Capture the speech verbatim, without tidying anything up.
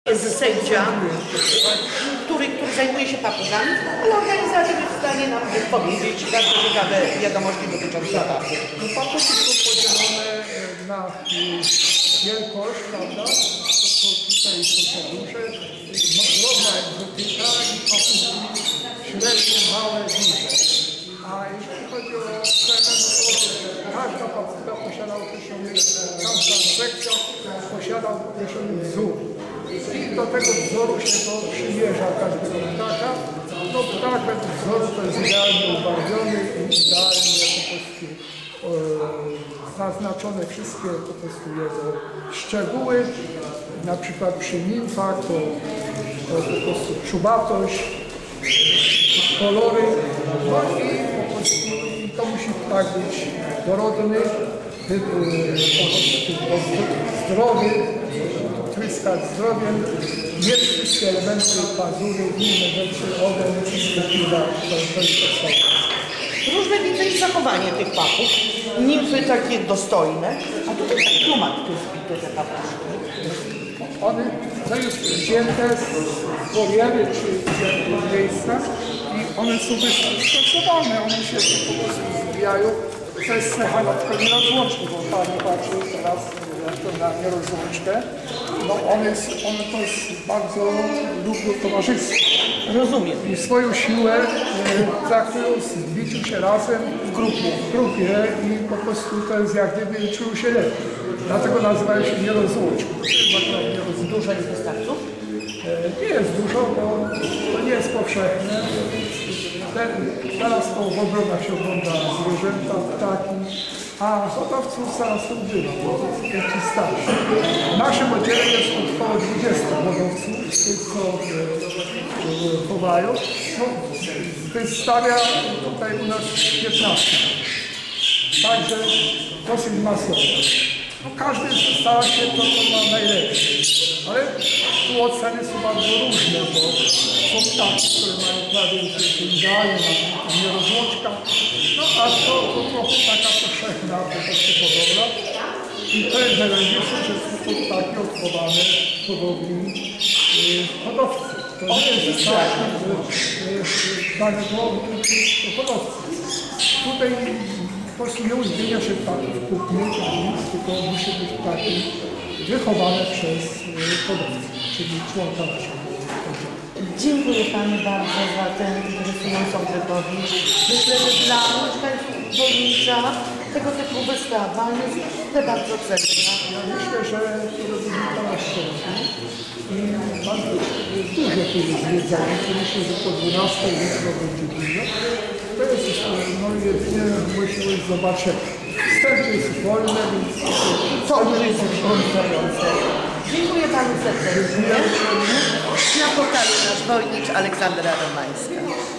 Jest sędzia, który, który zajmuje się papugami, ale organizator jest w stanie nam powiedzieć bardzo ciekawe wiadomości dotyczące papug. No papugi są podzielone na wielkość, prawda? To, to tutaj są te duże, drobna egzotyka i papugi średnie, małe, duże. A jeśli chodzi o cenę, no to każda papuga posiada określony, każda sekcja posiada określony wzór. I do tego wzoru się to przymierza każdego ptaka. No ptak według wzoru to jest idealnie ubarwiony i idealnie po prostu e, zaznaczone wszystkie po prostu jego szczegóły. Na przykład przy nimfach to, to po prostu czubatość, kolory. No i po prostu i to musi ptak być dorodny, po prostu zdrowy, tryskać zdrowiem, mieć wszystkie elementy pazury, inne rzeczy, ogon, wszystko chwila, to, to jest podstawa. Różne widzę i zachowanie tych papug. Nimfy takie dostojne, a tutaj tak trumatki zbite te papuszki. One to jest wzięte z woliery czy z jakiegoś miejsca i one są wystosowane, one się po prostu zbijają. To jest cecha na przykład nierozłączna, bo Pani patrzy teraz na nierozłączkę. No one, jest, one to jest bardzo lubią towarzystwo. Rozumiem. I swoją siłę e, traktują z biciu się razem w grupie. w grupie i po prostu to jest jak gdyby czują się lepiej. Dlatego nazywają się nierozłączką. Dużo jest wystarczów? E, nie jest dużo, bo to nie jest powszechne. Ten, teraz to w ogrodach się ogląda zwierzęta, ptaki, a hodowców zaraz to ubywa, bo to jest ci starszy. W naszym oddziale jest około dwudziestu hodowców, tych co e, chowają. No, wystawia tutaj u nas piętnaście. Także dosyć masowo. No, każdy stara się to, co ma najlepsze. Ale tu oceny są bardzo różne, bo są ptaki, które mają prawie idealnie, na nierozłączka. No a to, to trochę taka powszechna po prostu hodowla. I to jest najważniejsze, że są to ptaki odchowane w hodowli yy, hodowcy. To nie jest tak, danego hodowcy. Tutaj po prostu nie uwzględnia się ptaków kupnych, tylko musi być ptaki wychowane przez hodowcę, czyli członka naszego oddziału. Dziękuję Pani bardzo za tę interesującą wypowiedź. Myślę, że dla mieszkańców Wolnicza tego typu wystawa jest bardzo cenna. Ja myślę, że to będzie dwanaście szczęścia i bardzo dużo tu jest zwiedzania. Myślę, że po dwunastej jutro będzie dużo. To jest no, jedynie możliwość zobaczenia. Wstęp jest wolny, więc to już jest wystarczające. Dziękuję Panu serdecznie. Na portalu Nasz Wojnicz, Aleksandra Romańska.